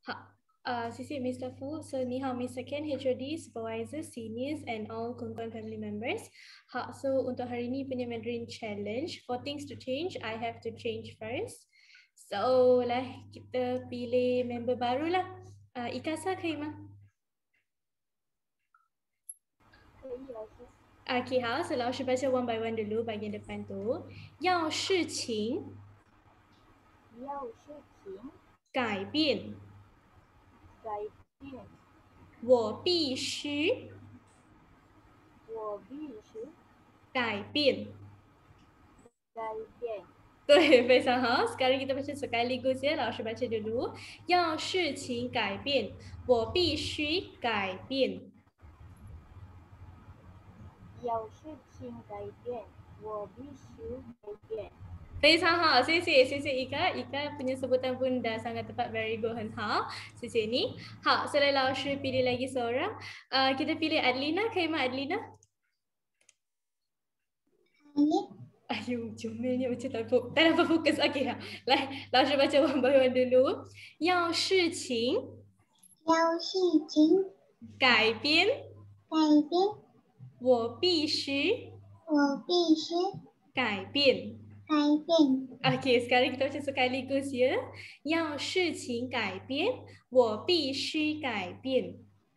谢谢 Mr. Fu. So 你好 Mr. Ken, HOD, supervisor, seniors and all Kongkong family members. So untuk hari ni punya Mandarin challenge, for things to change, I have to change first. So lah kita pilih member baru lah. Ikasa 可以吗？ Okay, 好，so 老师baca one by one dulu bagian depan tu. 要事情改变，我必须改变。对，非常好。Sekarang kita baca sekaligus ya. 老师 baca dulu. 要事情改变，我必须改变。非常好，谢谢 Ika. Ika punya sebutan pun dah sangat tepat, very good, 很好，谢谢你。好，所以老师 pilih lagi seorang. Kita pilih Adlina, 可以吗 Adlina? Ayu, jomelnya macam tak dapat fokus. Okey, 来，老师 baca one by one dulu. 要事情改变，我必须改变。Okey, sekarang kita baca sekaligus ya. 要事情改变，我必须改变。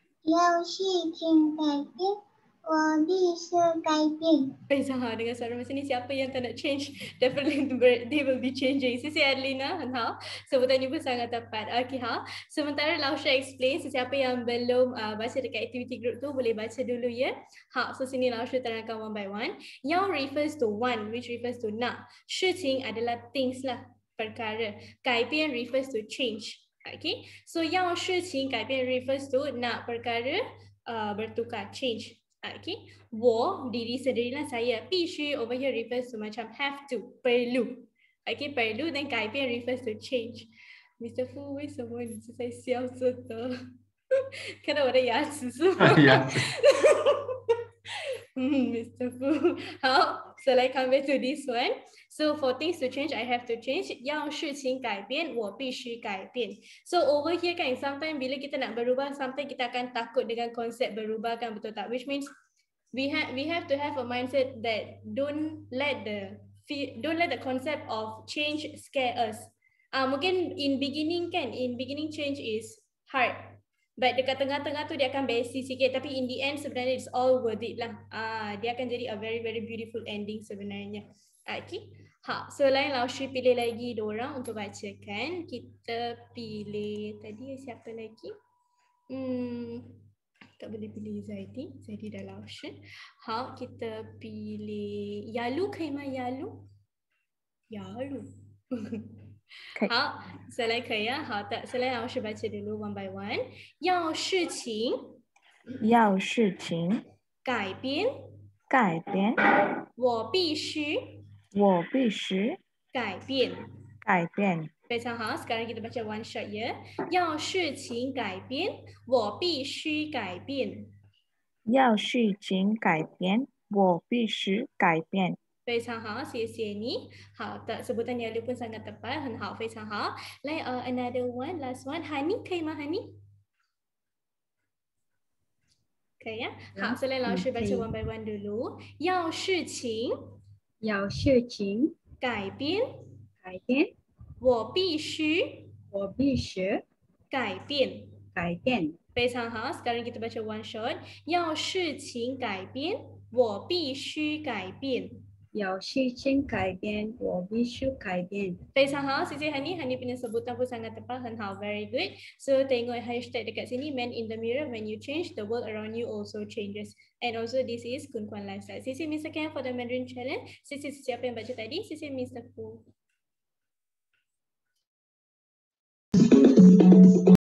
非常好，dengan suara macam ni siapa yang tak nak change, definitely they will be changing. Sisi Adlina, 很好. Sebutannya pun sangat tepat. Okey, ha. Sementara Laoshi explain, sesiapa yang belum baca dekat activity group tu boleh baca dulu ya. Ha, so sini Laoshi terangkan one by one. Yang refers to one, which refers to nak. 事情 adalah things lah, perkara. 改变 refers to change. Okay, so 要事情改变 refers to nak perkara bertukar, change. Okay, 我 diri sendirilah saya. 必须 over here refers to macam have to, perlu. Okay, perlu, then 改变 refers to change. Mr. Fu, 为什么你是在笑着的？看到我的牙齿是吗？牙齿。Mr. Fu. 好， so let's come back to this one. So for things to change, I have to change. 要事情改变，我必须改变。So over here kan, sometimes bila kita nak berubah, sometimes kita akan takut dengan konsep berubah kan, betul tak? Which means we have to have a mindset that don't let the concept of change scare us. Mungkin in beginning change is hard. But dekat tengah-tengah tu dia akan basi sikit, tapi in the end sebenarnya it's all worth it lah. Dia akan jadi a very very beautiful ending sebenarnya. Okay. So lain Laoshi pilih lagi diorang untuk bacakan. Kita pilih tadi siapa lagi? Tak boleh pilih Zaidi dah Laoshi. Kita pilih Yalu, 可以吗 Yalu? Yalu. 好，再来可以啊。好的，再来老师 baca dulu one by one. 要事情改变，我必须改变。非常好， sekarang kita baca one shot ya. 要事情改变，我必须改变。非常好，谢谢你。好的，sebutan yang pun sangat tepat, 很好，非常好。来，another one, last one. Hani, 可以吗 Hani? 可以啊。好，所以老师 baca one by one dulu. 要事情改变，我必须改变。非常好， sekarang kita baca one shot. 要事情改变，我必须改变。非常好，谢谢 Hani. Hani punya sebutan pun sangat tepat, 很好 very good. So tengok hashtag dekat sini, man in the mirror, when you change, the world around you also changes. And also this is Kun Kuan Lifestyle.谢谢Mr. Ken for the Mandarin challenge.谢谢siapa yang baca tadi.谢谢Mr. Fu.